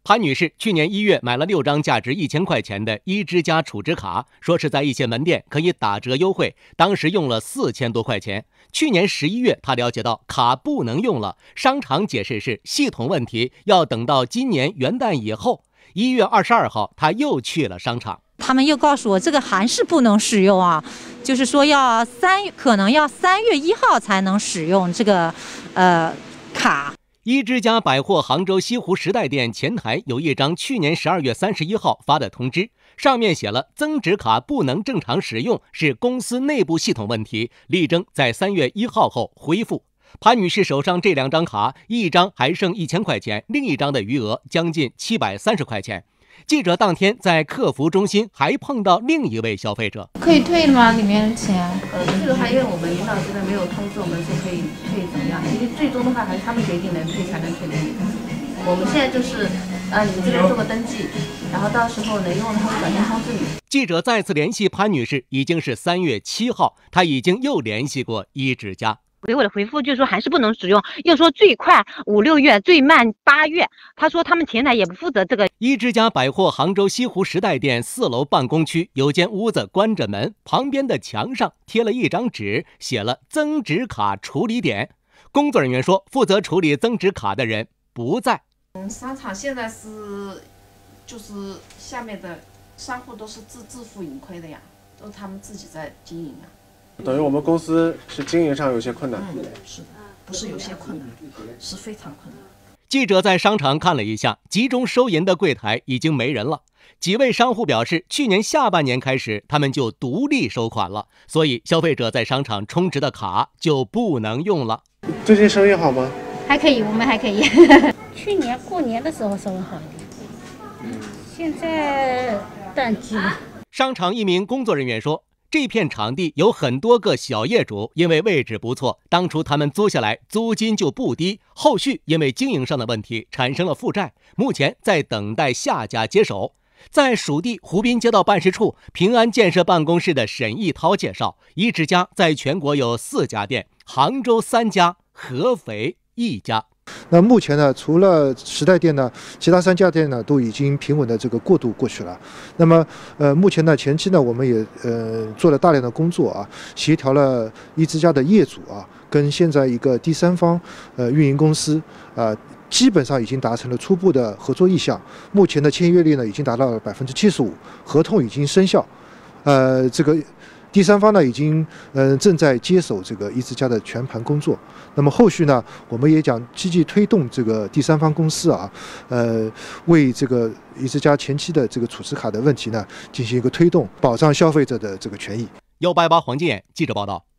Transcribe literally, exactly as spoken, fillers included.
潘女士去年一月买了六张价值一千块钱的一之家储值卡，说是在一些门店可以打折优惠，当时用了四千多块钱。去年十一月，她了解到卡不能用了，商场解释是系统问题，要等到今年元旦以后。一月二十二号，她又去了商场， 他们又告诉我这个还是不能使用啊，就是说要三可能要三月一号才能使用这个呃卡。 一之家百货杭州西湖时代店前台有一张去年十二月三十一号发的通知，上面写了增值卡不能正常使用，是公司内部系统问题，力争在三月一号后恢复。潘女士手上这两张卡，一张还剩一千块钱，另一张的余额将近七百三十块钱。记者当天在客服中心还碰到另一位消费者， 可以退吗？里面的钱？ 呃，这个还因为我们领导现在没有通知我们说可以退怎么样，其实最终的话还是他们决定能退才能退的。我们现在就是呃，你们这边做个登记，然后到时候能用的话会转天通知你。 记者再次联系潘女士，已经是三月七号，她已经又联系过一之家。 给我的回复就是说还是不能使用，又说最快五六月，最慢八月。他说他们前台也不负责这个。 一之家百货杭州西湖时代店四楼办公区有间屋子关着门，旁边的墙上贴了一张纸，写了增值卡处理点。工作人员说，负责处理增值卡的人不在。 嗯，商场现在是就是下面的商户都是自自负盈亏的呀，都是他们自己在经营啊。 等于我们公司是经营上有些困难。 嗯，是的，不是有些困难，是非常困难。 记者在商场看了一下，集中收银的柜台已经没人了。几位商户表示，去年下半年开始，他们就独立收款了，所以消费者在商场充值的卡就不能用了。 最近生意好吗？ 还可以，我们还可以。去年过年的时候稍微好一点，现在淡季了。 商场一名工作人员说，这片场地有很多个小业主，因为位置不错，当初他们租下来租金就不低，后续因为经营上的问题产生了负债，目前在等待下家接手。在属地湖滨街道办事处平安建设办公室的沈义涛介绍，一之家在全国有四家店，杭州三家，合肥一家。 那目前呢，除了时代店呢，其他三家店呢都已经平稳的这个过渡过去了。那么，呃，目前呢，前期呢，我们也呃做了大量的工作啊，协调了一之家的业主啊，跟现在一个第三方呃运营公司啊、呃，基本上已经达成了初步的合作意向。目前的签约率呢，已经达到了百分之七十五，合同已经生效。呃，这个。第三方呢，已经呃正在接手这个一之家的全盘工作。那么后续呢，我们也将积极推动这个第三方公司啊，呃，为这个一之家前期的这个储值卡的问题呢，进行一个推动，保障消费者的这个权益。 幺八八黄金眼记者报道。